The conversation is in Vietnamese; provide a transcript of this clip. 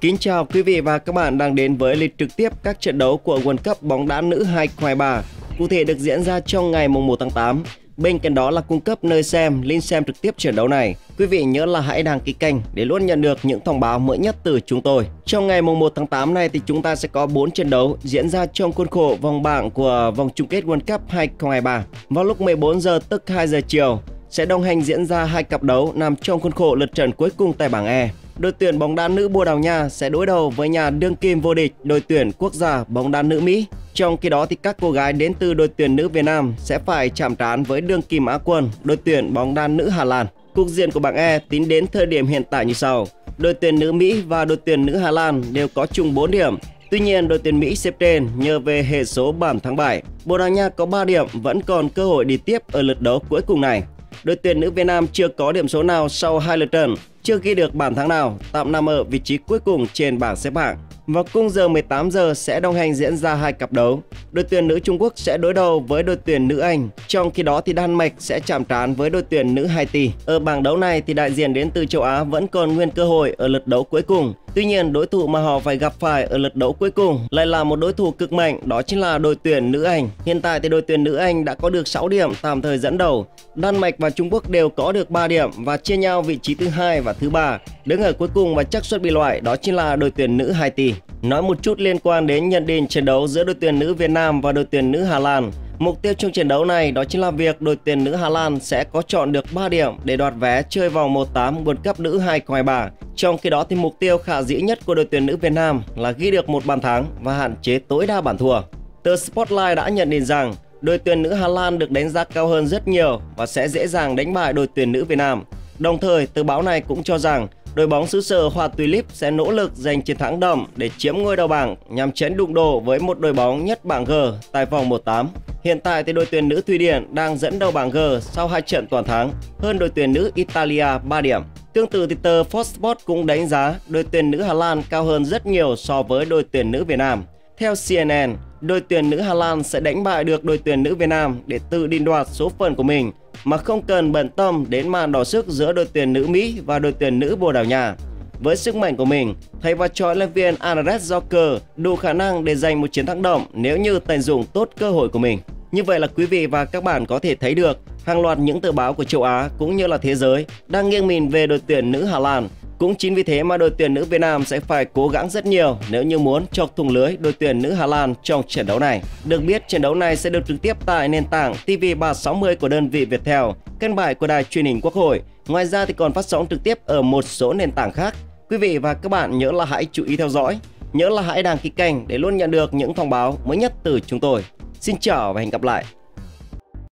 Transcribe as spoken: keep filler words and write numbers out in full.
Kính chào quý vị và các bạn đang đến với lịch trực tiếp các trận đấu của World Cup bóng đá nữ hai không hai ba, cụ thể được diễn ra trong ngày mùng một tháng tám. Bên cạnh đó là cung cấp nơi xem, link xem trực tiếp trận đấu này. Quý vị nhớ là hãy đăng ký kênh để luôn nhận được những thông báo mới nhất từ chúng tôi. Trong ngày mùng một tháng tám này thì chúng ta sẽ có bốn trận đấu diễn ra trong khuôn khổ vòng bảng của vòng chung kết World Cup hai không hai ba. Vào lúc mười bốn giờ tức hai giờ chiều sẽ đồng hành diễn ra hai cặp đấu nằm trong khuôn khổ lượt trận cuối cùng tại bảng E. Đội tuyển bóng đá nữ Bồ Đào Nha sẽ đối đầu với nhà đương kim vô địch đội tuyển quốc gia bóng đá nữ Mỹ. Trong khi đó thì các cô gái đến từ đội tuyển nữ Việt Nam sẽ phải chạm trán với đương kim Á quân đội tuyển bóng đá nữ Hà Lan. Cục diện của bảng E tính đến thời điểm hiện tại như sau: đội tuyển nữ Mỹ và đội tuyển nữ Hà Lan đều có chung bốn điểm. Tuy nhiên đội tuyển Mỹ xếp trên nhờ về hệ số bảng thắng bại. Bồ Đào Nha có ba điểm, vẫn còn cơ hội đi tiếp ở lượt đấu cuối cùng này. Đội tuyển nữ Việt Nam chưa có điểm số nào sau hai lượt trận, chưa ghi được bàn thắng nào, tạm nằm ở vị trí cuối cùng trên bảng xếp hạng. Vào khung giờ mười tám giờ sẽ đồng hành diễn ra hai cặp đấu. Đội tuyển nữ Trung Quốc sẽ đối đầu với đội tuyển nữ Anh, trong khi đó thì Đan Mạch sẽ chạm trán với đội tuyển nữ Haiti. Ở bảng đấu này thì đại diện đến từ châu Á vẫn còn nguyên cơ hội ở lượt đấu cuối cùng. Tuy nhiên đối thủ mà họ phải gặp phải ở lượt đấu cuối cùng lại là một đối thủ cực mạnh, đó chính là đội tuyển nữ Anh. Hiện tại thì đội tuyển nữ Anh đã có được sáu điểm, tạm thời dẫn đầu. Đan Mạch và Trung Quốc đều có được ba điểm và chia nhau vị trí thứ hai và thứ ba. Đứng ở cuối cùng và xác suất bị loại đó chính là đội tuyển nữ Haiti. Nói một chút liên quan đến nhận định trận đấu giữa đội tuyển nữ Việt Nam và đội tuyển nữ Hà Lan. Mục tiêu trong trận đấu này đó chính là việc đội tuyển nữ Hà Lan sẽ có chọn được ba điểm để đoạt vé chơi vòng một tám World Cup nữ hai không hai ba. Trong khi đó thì mục tiêu khả dĩ nhất của đội tuyển nữ Việt Nam là ghi được một bàn thắng và hạn chế tối đa bàn thua. Tờ Spotlight đã nhận định rằng đội tuyển nữ Hà Lan được đánh giá cao hơn rất nhiều và sẽ dễ dàng đánh bại đội tuyển nữ Việt Nam. Đồng thời, tờ báo này cũng cho rằng đội bóng xứ sở Hoa Tulip sẽ nỗ lực giành chiến thắng đậm để chiếm ngôi đầu bảng nhằm tránh đụng độ với một đội bóng nhất bảng G tại vòng một tám. Hiện tại thì đội tuyển nữ Thụy Điển đang dẫn đầu bảng G sau hai trận toàn thắng, hơn đội tuyển nữ Italia ba điểm. Tương tự thì tờ Fox Sports cũng đánh giá đội tuyển nữ Hà Lan cao hơn rất nhiều so với đội tuyển nữ Việt Nam. Theo C N N, đội tuyển nữ Hà Lan sẽ đánh bại được đội tuyển nữ Việt Nam để tự định đoạt số phận của mình mà không cần bận tâm đến màn đọ sức giữa đội tuyển nữ Mỹ và đội tuyển nữ Bồ Đào Nha. Với sức mạnh của mình, thầy và trò huấn luyện viên Andres Joker đủ khả năng để giành một chiến thắng đậm nếu như tận dụng tốt cơ hội của mình. Như vậy là quý vị và các bạn có thể thấy được hàng loạt những tờ báo của châu Á cũng như là thế giới đang nghiêng mình về đội tuyển nữ Hà Lan. Cũng chính vì thế mà đội tuyển nữ Việt Nam sẽ phải cố gắng rất nhiều nếu như muốn chọc thủng lưới đội tuyển nữ Hà Lan trong trận đấu này. Được biết trận đấu này sẽ được trực tiếp tại nền tảng T V ba sáu mươi của đơn vị Viettel, kênh bài của Đài Truyền hình Quốc hội. Ngoài ra thì còn phát sóng trực tiếp ở một số nền tảng khác. Quý vị và các bạn nhớ là hãy chú ý theo dõi, nhớ là hãy đăng ký kênh để luôn nhận được những thông báo mới nhất từ chúng tôi. Xin chào và hẹn gặp lại.